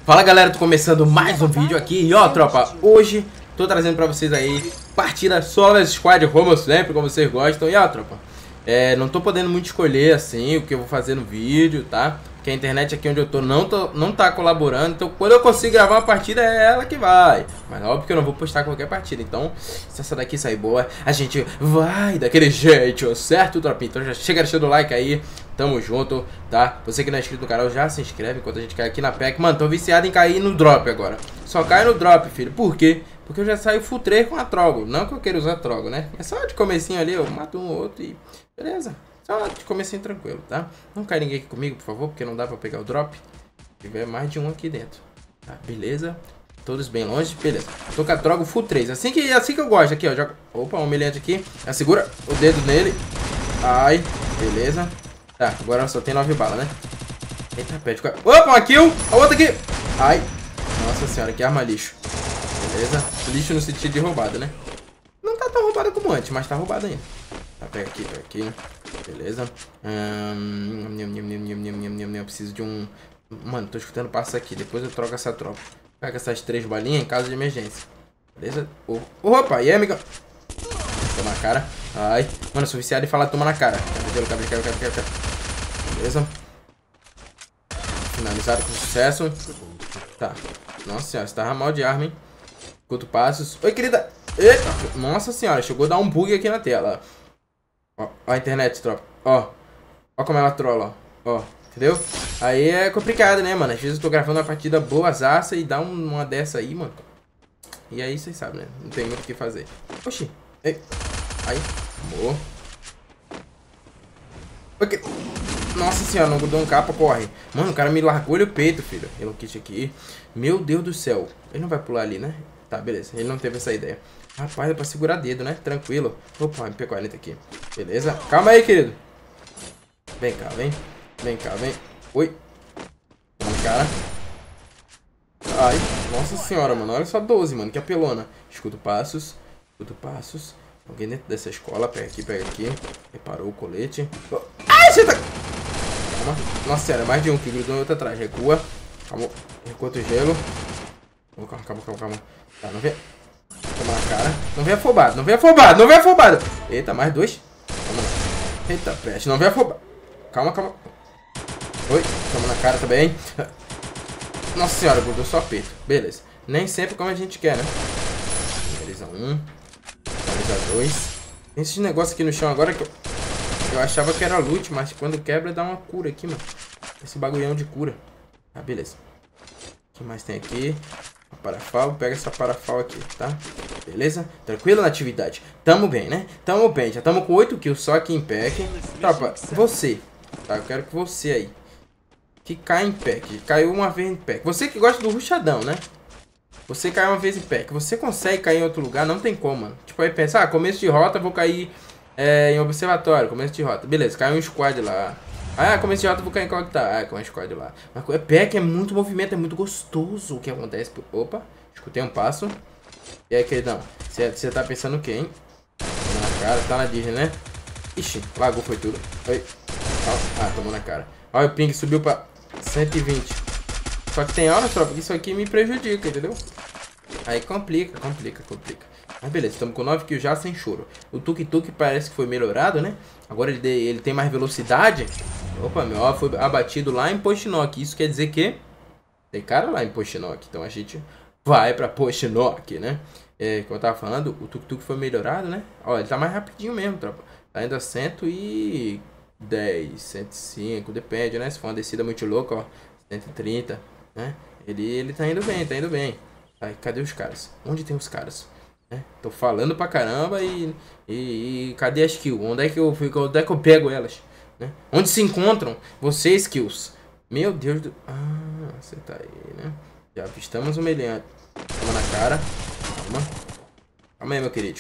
Fala galera, tô começando mais um vídeo aqui e ó tropa, hoje tô trazendo pra vocês aí partida solo squad como sempre, como vocês gostam. E ó tropa, não tô podendo muito escolher assim o que eu vou fazer no vídeo, tá? Porque a internet aqui onde eu tô não tá colaborando, então quando eu consigo gravar uma partida é ela que vai. Mas óbvio que eu não vou postar qualquer partida, então se essa daqui sair boa, a gente vai daquele jeito, certo tropinha? Então já chega deixando o like aí, tamo junto, tá? Você que não é inscrito no canal já se inscreve enquanto a gente cai aqui na PEC. Mano, tô viciado em cair no drop agora. Só cai no drop, filho. Por quê? Porque eu já saio full 3 com a Trogo. Não que eu queira usar Trogo, né? É só de comecinho ali, eu mato um ou outro e beleza. Só de comecinho tranquilo, tá? Não cai ninguém aqui comigo, por favor, porque não dá pra pegar o drop. Se tiver mais de um aqui dentro, tá? Beleza. Todos bem longe, beleza. Tô com a Trogo full 3. Assim que eu gosto. Aqui, ó. Joga... Opa, um humilhante aqui. Segura o dedo nele. Ai, beleza. Tá, agora só tem 9 balas, né? Eita, pede. Opa, uma kill. A outra aqui. Ai. Nossa senhora, que arma lixo. Beleza. Lixo no sentido de roubada, né? Não tá tão roubada como antes, mas tá roubada ainda. Tá, pega aqui. Beleza. Eu preciso de um... Mano, tô escutando passo aqui. Depois eu troco essa tropa. Pega essas 3 balinhas em caso de emergência. Beleza? Opa, e aí, amiga? Toma na cara. Ai. Mano, eu sou viciado em falar toma na cara. Cabelo. Beleza. Finalizado com sucesso. Tá. Nossa senhora, você tava mal de arma, hein? Escuto passos. Oi, querida. Eita. Nossa senhora, chegou a dar um bug aqui na tela. Ó a internet, tropa. Ó como ela trola, ó. Entendeu? Aí é complicado, né, mano? Às vezes eu tô gravando uma partida boazaça e dá uma dessa aí, mano. E aí vocês sabem, né? Não tem muito o que fazer. Oxi. Ei. Aí. Amor. Okay. Nossa senhora, não deu um capa, corre. Mano, o cara me largou o peito, filho. Hello Kitty aqui. Meu Deus do céu. Ele não vai pular ali, né? Tá, beleza. Ele não teve essa ideia. Rapaz, é pra segurar dedo, né? Tranquilo. Opa, MP40 aqui. Beleza. Calma aí, querido. Vem cá, vem. Vem cá, vem. Oi. Toma, cara. Ai, nossa senhora, mano. Olha só 12, mano. Que apelona. Escuto passos. Alguém dentro dessa escola. Pega aqui. Reparou o colete. Ai, você tá... Calma. Nossa senhora, mais de um que grudou outro atrás. Recua. Calma. Recua o gelo. Calma. Tá, não vê. Toma na cara. Não vem afobado. Eita, mais 2. Calma. Eita, peste. Não vem afobado. Calma. Oi. Toma na cara também. Nossa senhora, grudou só peito. Beleza. Nem sempre como a gente quer, né? Finaliza 1. Finaliza 2. Tem esses negócios aqui no chão agora que eu achava que era loot, mas quando quebra dá uma cura aqui, mano. Esse bagulhão de cura. Ah, beleza. O que mais tem aqui? Uma parafal. Pega essa parafal aqui, tá? Beleza? Tranquilo na atividade. Tamo bem, né? Tamo bem. Já tamo com 8 kills só aqui em pack. Tropa, você. Tá? Eu quero que você aí. Que cai em pack. Caiu uma vez em pack. Você que gosta do rushadão, né? Você cai uma vez em pack. Você consegue cair em outro lugar? Não tem como, mano. Tipo, aí pensa, começo de rota, vou cair em observatório. Começo de rota. Beleza, caiu um squad lá. Ah, começo de rota, vou cair em qual que tá? Ah, com um squad lá. Mas pack é muito movimento, é muito gostoso o que acontece. Opa, escutei um passo. E aí, queridão? Você tá pensando o quê, hein? Na cara, tá na Disney, né? Ixi, lagou, foi tudo. Oi. Ah, tomou na cara. Olha, o ping subiu pra 120. Só que tem hora, tropa, que isso aqui me prejudica, entendeu? Aí complica. Mas beleza, estamos com 9 kills já sem choro. O tuk-tuk parece que foi melhorado, né? Agora ele tem mais velocidade. Opa, meu, ó, foi abatido lá em Postinok. Isso quer dizer que tem cara lá em Postinok. Então a gente vai pra Postinok, né? Como eu tava falando, o tuk-tuk foi melhorado, né? Ó, ele tá mais rapidinho mesmo, tropa. Tá ainda 110, 105, depende, né? Se for uma descida muito louca, ó, 130, né? Ele tá indo bem. Aí, cadê os caras? Onde tem os caras? Tô falando pra caramba e cadê as kills? Onde é que eu pego elas? Né? Onde se encontram vocês, kills? Meu Deus do... Ah, você tá aí, né? Já avistamos o meliante. Toma na cara. Calma aí, meu querido.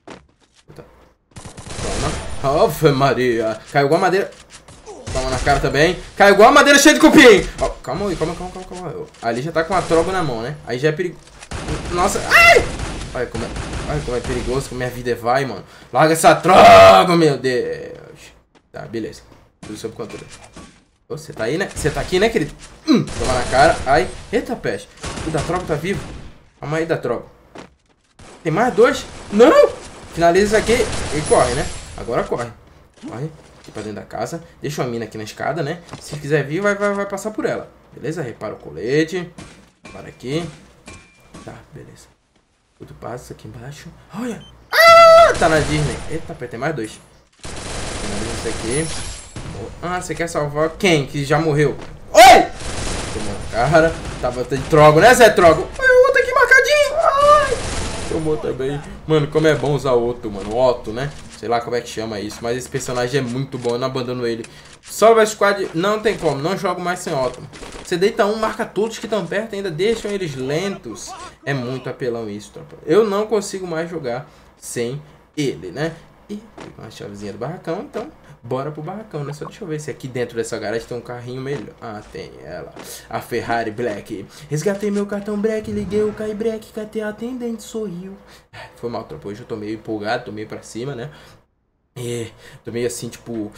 Toma. Ave Maria. Caiu igual a madeira. Toma na cara também. Caiu igual a madeira cheia de cupim. Oh, calma aí. Ali já tá com a troga na mão, né? Aí já é perigoso. Nossa. Ai! Olha como é perigoso, como minha vida vai, mano. Larga essa droga, meu Deus. Tá, beleza. Tudo sob controle. Você tá aí, né? Você tá aqui, né, querido? Toma na cara. Ai. Eita, peste. O da troca tá vivo. Calma aí, da troca. Tem mais 2? Não! Finaliza isso aqui e corre, né? Agora corre. Corre aqui pra dentro da casa. Deixa uma mina aqui na escada, né? Se quiser vir, vai passar por ela. Beleza? Repara o colete. Para aqui. Tá, beleza. Tudo passa aqui embaixo. Olha! Ah! Tá na Disney. Eita, tem mais 2. Finaliza isso aqui. Ah, você quer salvar quem? Que já morreu. Oi! Tomou na cara. Tava de Trogo, né, Zé Trogo? Olha o outro aqui marcadinho. Ai! Tomou também. Mano, como é bom usar o Otto, mano. O Otto, né? Sei lá como é que chama isso. Mas esse personagem é muito bom. Eu não abandono ele. Solo Squad não tem como. Não jogo mais sem Otto. Você deita um, marca todos que estão perto. Ainda deixam eles lentos. É muito apelão isso, tropa. Eu não consigo mais jogar sem ele, né? E tem uma chavezinha do barracão, então bora pro barracão, né? Só deixa eu ver se aqui dentro dessa garagem tem um carrinho melhor. Ah, tem ela. A Ferrari Black. Resgatei meu cartão Black, liguei o Kai Black, catei a atendente, sorriu. Foi mal, tropa. Hoje eu tô meio empolgado, tô meio pra cima, né? Tô meio assim, tipo...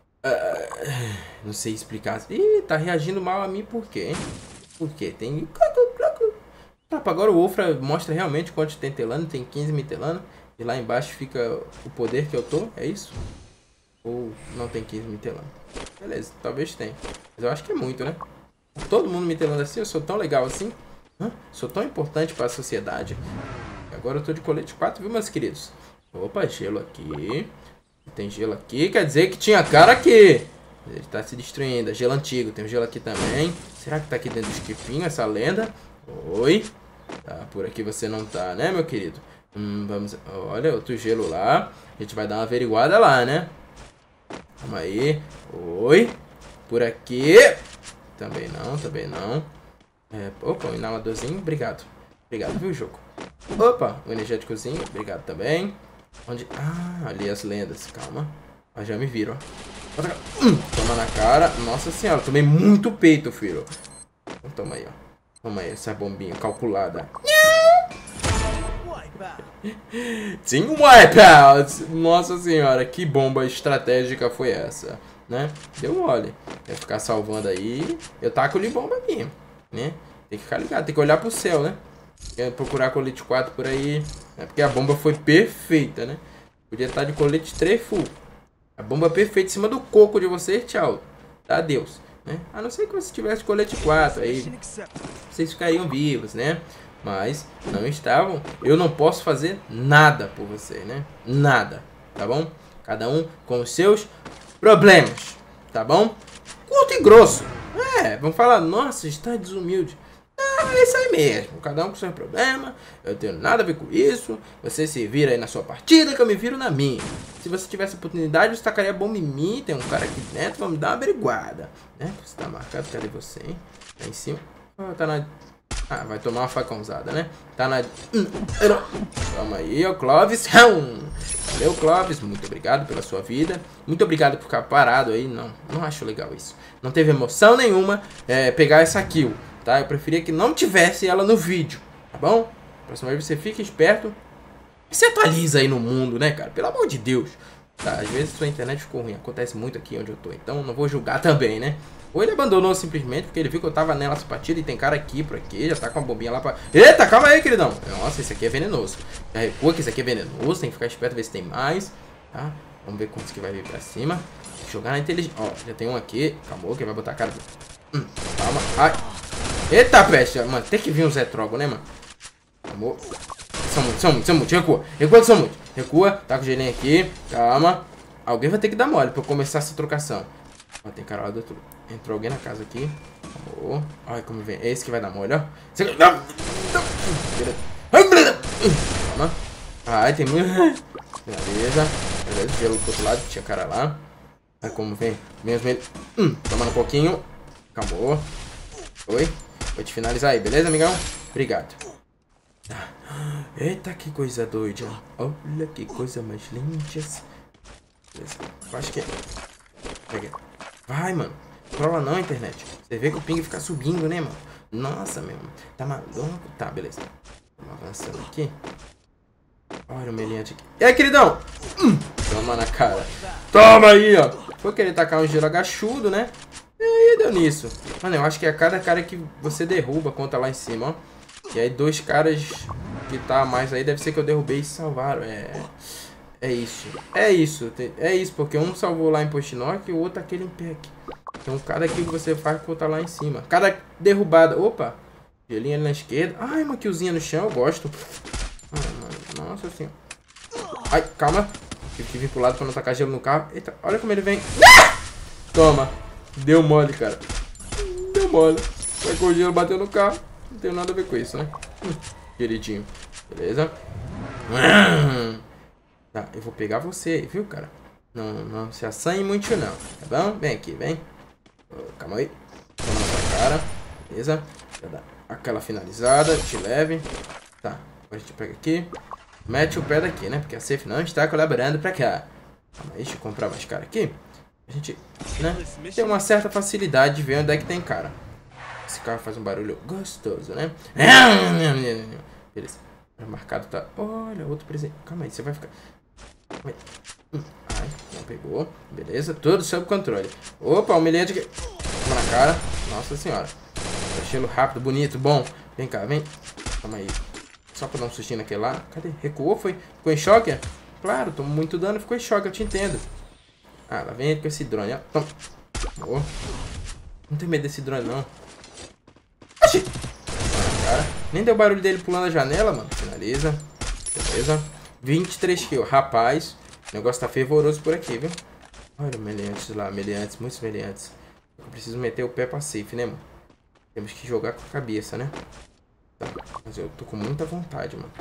não sei explicar. Ih, tá reagindo mal a mim por quê, hein? Por quê? Tem... Tropa, agora o Wolfra mostra realmente quanto tem telano. Tem 15 mitelano. E lá embaixo fica o poder que eu tô, é isso? Ou não tem 15 mitelano? Beleza, talvez tenha. Mas eu acho que é muito, né? Todo mundo mitelando assim, eu sou tão legal assim. Sou tão importante para a sociedade. Agora eu tô de colete 4, viu, meus queridos? Opa, gelo aqui. Tem gelo aqui, quer dizer que tinha cara aqui. Ele tá se destruindo, é gelo antigo. Tem um gelo aqui também. Será que tá aqui dentro do esquipinho essa lenda? Oi? Tá, por aqui você não tá, né, meu querido? Vamos... Olha, outro gelo lá. A gente vai dar uma averiguada lá, né? Calma aí. Oi. Por aqui. Também não, também não. Opa, um inaladorzinho. Obrigado. Obrigado, viu, jogo? Opa, um energéticozinho. Obrigado também. Onde... Ah, ali as lendas. Calma. Ah, já me viram, ó. Toma na cara. Nossa senhora, tomei muito peito, filho. Então, toma aí, ó. Toma aí, essa bombinha calculada. Sim, wipeout! Nossa senhora, que bomba estratégica foi essa, né? Deu mole. Quer ficar salvando aí, eu taco-lhe bomba aqui, né? Tem que ficar ligado, tem que olhar pro céu, né? Quer procurar colete 4 por aí, né? Porque a bomba foi perfeita, né? Podia estar de colete 3 full. A bomba perfeita em cima do coco de vocês, tchau. Tá, adeus, né? A não ser que você tivesse colete 4 aí, vocês ficariam vivos, né? Mas não estavam. Eu não posso fazer nada por você, né? Nada, tá bom? Cada um com os seus problemas, tá bom? Curto e grosso. Vamos falar, nossa, está desumilde. É isso aí mesmo. Cada um com seu problema. Eu tenho nada a ver com isso. Você se vira aí na sua partida, que eu me viro na minha. Se você tivesse oportunidade, você tacaria bomba em mim. Tem um cara aqui dentro, vamos dar uma averiguada, né? Você tá marcado, cadê você, hein? Tá em cima. Tá na... Ah, vai tomar uma facãozada, né? Tá na... Calma aí, ó, Clóvis. Valeu, Clóvis. Muito obrigado pela sua vida. Muito obrigado por ficar parado aí. Não acho legal isso. Não teve emoção nenhuma pegar essa kill, tá? Eu preferia que não tivesse ela no vídeo, tá bom? Próxima vez você fica esperto e se atualiza aí no mundo, né, cara? Pelo amor de Deus. Tá, às vezes sua internet ficou ruim. Acontece muito aqui onde eu tô. Então não vou julgar também, né? Ou ele abandonou simplesmente porque ele viu que eu tava nessa partida e tem cara aqui por aqui, já tá com a bombinha lá pra... Eita, calma aí, queridão. Nossa, esse aqui é venenoso. Já recua que esse aqui é venenoso, tem que ficar esperto, ver se tem mais, tá? Vamos ver quantos que vai vir pra cima. Tem que jogar na inteligência. Ó, já tem um aqui. Acabou, que vai botar a cara... Calma. Ai. Eita, peste. Mano, tem que vir um Zé Trogo, né, mano? Calma. São muitos. Recua. Recua, são muitos. Recua, tá com o gelinho aqui. Calma. Alguém vai ter que dar mole pra eu começar essa trocação. Ó, tem cara lá do outro. Entrou alguém na casa aqui. Acabou. Olha como vem. É esse que vai dar mole, ó. Calma. Ai, tem muito. Beleza. Beleza. Gelo do outro lado. Tinha cara lá. Olha como vem. Vem os meios. Tomando um pouquinho. Acabou. Oi. Vou te finalizar aí, beleza, amigão? Obrigado. Eita, que coisa doida. Olha que coisa mais linda. Beleza. Eu acho que é. Vai, mano. Trola não, internet. Você vê que o ping fica subindo, né, mano? Nossa, meu. Tá maluco? Tá, beleza. Vamos avançando aqui. Olha o meliante aqui. E aí, queridão? Toma na cara. Toma aí, ó. Foi querer tacar um gelo agachudo, né? E Ih, deu nisso. Mano, eu acho que é cada cara que você derruba conta lá em cima, ó. E aí 2 caras que tá a mais aí, deve ser que eu derrubei e salvaram. É isso. É isso, porque um salvou lá em Postinok e o outro aquele em Peck. Então cada kill que você faz conta lá em cima. Cada derrubada... Opa! Gelinho ali na esquerda. Ai, uma killzinha no chão, eu gosto. Ai, mano, nossa senhora. Ai, calma. Tive que vir pro lado pra não tacar gelo no carro. Eita, olha como ele vem. Toma. Deu mole, cara. Deu mole. Tacou o gelo, bateu no carro. Não tem nada a ver com isso, né? Queridinho. Beleza? Tá, eu vou pegar você, viu, cara? Não se assanhe muito, não. Tá bom? Vem aqui, vem. Calma aí. Toma na sua cara. Beleza? Já dá aquela finalizada. Te leve. Tá, agora a gente pega aqui. Mete o pé daqui, né? Porque a Safe não está colaborando pra cá. Calma aí, deixa eu comprar mais cara aqui. A gente, né? Tem uma certa facilidade de ver onde é que tem cara. Esse carro faz um barulho gostoso, né? Beleza. O marcado tá... Olha, outro presente. Calma aí, você vai ficar... Ai, não pegou. Beleza, tudo sob controle. Opa, humilhante aqui. Toma na cara. Nossa senhora. Estilo rápido, bonito, bom. Vem cá, vem. Calma aí. Só pra dar um sustinho naquele lá. Cadê? Recuou, foi? Ficou em choque? Claro, tomou muito dano, ficou em choque, eu te entendo. Ah, lá vem ele com esse drone, ó. Toma. Oh. Não tem medo desse drone, não. Oxi! Cara. Nem deu barulho dele pulando a janela, mano. Finaliza. Beleza. 23 kills. Rapaz, o negócio tá fervoroso por aqui, viu? Olha, meliantes lá, meliantes, muitos meliantes. Eu preciso meter o pé pra safe, né, mano? Temos que jogar com a cabeça, né? Tá, mas eu tô com muita vontade, mano.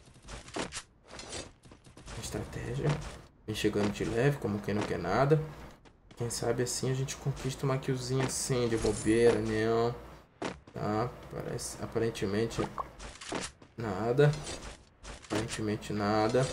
Estratégia. Vem chegando de leve, como quem não quer nada. Quem sabe assim a gente conquista uma killzinha assim, de bobeira, não. Tá, parece, aparentemente nada. Aparentemente nada.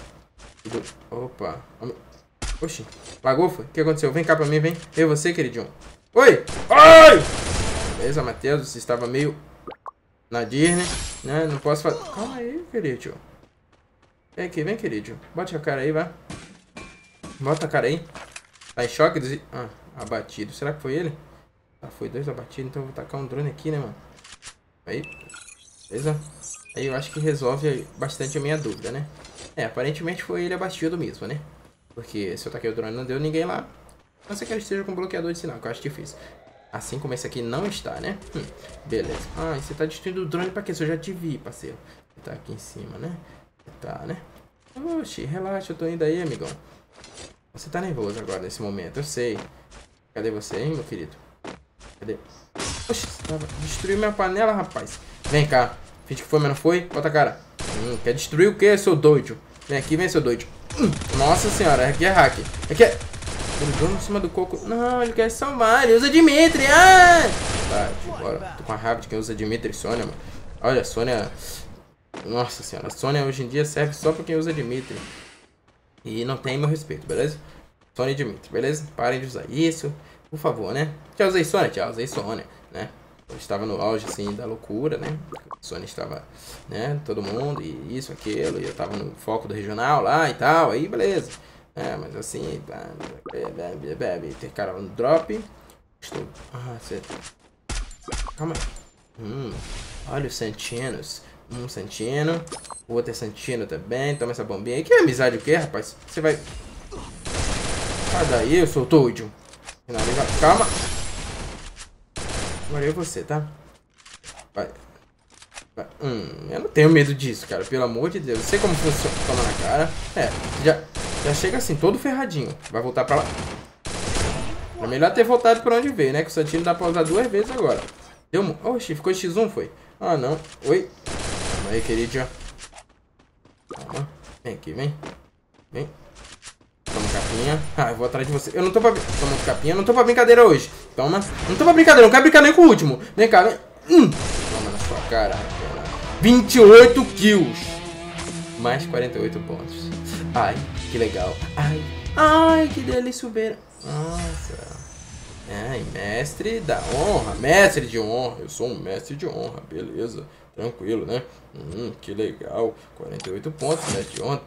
Opa. Oxi. Lagou, foi? O que aconteceu? Vem cá pra mim, vem. Eu, você, queridinho. Oi! Oi! Beleza, Matheus. Você estava meio na Disney, né? Não posso fazer... Calma aí, querido. Vem aqui, vem, querido. Bote a cara aí, vai. Bota a cara aí. Tá em choque? Ah, abatido. Será que foi ele? Ah, foi 2 abatidos. Então eu vou tacar um drone aqui, né, mano? Aí. Beleza? Aí eu acho que resolve bastante a minha dúvida, né? É, aparentemente foi ele abatido mesmo, né? Porque se eu taquei o drone não deu ninguém lá. A não ser que ele esteja com bloqueador de sinal, que eu acho difícil. Assim como esse aqui não está, né? Beleza. Ah, e você tá destruindo o drone pra quê? Se eu já te vi, parceiro. Você tá aqui em cima, né? Tá, né? Oxi, relaxa, eu tô indo aí, amigão. Você tá nervoso agora nesse momento, eu sei. Cadê você, hein, meu querido? Cadê? Oxi, destruiu minha panela, rapaz. Vem cá. Finge que foi, mas não foi? Bota a cara. Quer destruir o quê, seu doido? Vem aqui, vem, seu doido. Nossa senhora, aqui é hack. Aqui é... Ele deu em cima do coco. Não, ele quer salvar. Ele usa Dimitri. Ah! Tá, bora. Tô com a raiva de quem usa Dimitri e Sônia, mano. Olha, Sônia... Nossa senhora, a Sônia hoje em dia serve só pra quem usa Dimitri. E não tem meu respeito, beleza? Sônia e Dimitri, beleza? Parem de usar isso, por favor, né? Já usei Sônia? Já usei Sônia, né? Eu estava no auge, assim, da loucura, né? A Sônia estava, né? Todo mundo, e isso, aquilo. E eu tava no foco do regional lá e tal, aí beleza. É, mas assim, ter cara no drop. Estou... Ah, você... Calma aí. Olha os Santinos. Um Santino. O outro é Santino também. Toma essa bombinha aí. Que amizade o quê, rapaz? Você vai... Sai daí, eu sou doido. Finaliza. Calma. Agora eu você, tá? Vai. Vai. Eu não tenho medo disso, cara. Pelo amor de Deus. Eu sei como funciona. Toma na cara. É, já chega assim, todo ferradinho. Vai voltar pra lá. É melhor ter voltado pra onde veio, né? Que o Santino dá pra usar 2 vezes agora. Deu... Oxi, ficou X1, foi? Ah, não. Oi. Calma aí, querido. Calma. Vem aqui, vem. Vem. Toma capinha. Ah, eu vou atrás de você. Eu não tô pra... Toma capinha. Eu não tô pra brincadeira hoje. Toma. Não tô pra brincadeira. Não quero brincar nem com o último. Vem cá, vem. Toma na sua cara. 28 kills. Mais 48 pontos. Ai, que legal. Ai. Ai, que delícia ver. Nossa. Ai, mestre da honra. Mestre de honra. Eu sou um mestre de honra. Beleza. Tranquilo, né? Que legal. 48 pontos, né? De honra,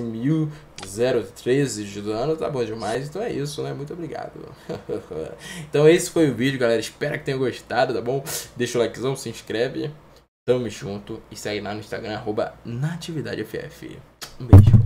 13.013 de dano. Tá bom demais. Então é isso, né? Muito obrigado. Então esse foi o vídeo, galera. Espero que tenham gostado, tá bom? Deixa o likezão, se inscreve. Tamo junto. E segue lá no Instagram, @natividadeff. Um beijo.